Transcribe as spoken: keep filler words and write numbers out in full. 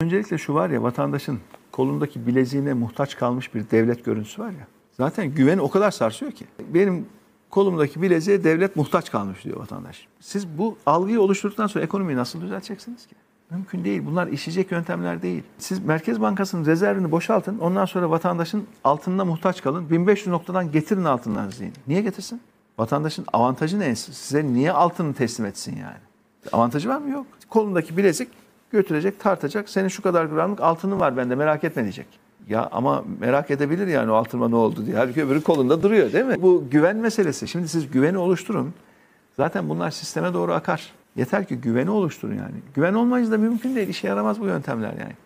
öncelikle şu var ya, vatandaşın kolundaki bileziğine muhtaç kalmış bir devlet görüntüsü var ya. Zaten güveni o kadar sarsıyor ki. Benim kolumdaki bileziğe devlet muhtaç kalmış diyor vatandaş. Siz bu algıyı oluşturduktan sonra ekonomiyi nasıl düzelteceksiniz ki? Mümkün değil. Bunlar işleyecek yöntemler değil. Siz Merkez Bankası'nın rezervini boşaltın. Ondan sonra vatandaşın altınına muhtaç kalın. bin beş yüz noktadan getirin altınlarınızı. Niye getirsin? Vatandaşın avantajı ne? Size niye altını teslim etsin yani? Avantajı var mı? Yok. Kolundaki bilezik götürecek, tartacak. Senin şu kadar gramlık altının var bende, merak etme diyecek. Ya ama merak edebilir yani o altınıma ne oldu diye. Halbuki öbürü kolunda duruyor değil mi? Bu güven meselesi. Şimdi siz güveni oluşturun. Zaten bunlar sisteme doğru akar. Yeter ki güveni oluşturun yani. Güven olmayınca da mümkün değil. İşe yaramaz bu yöntemler yani.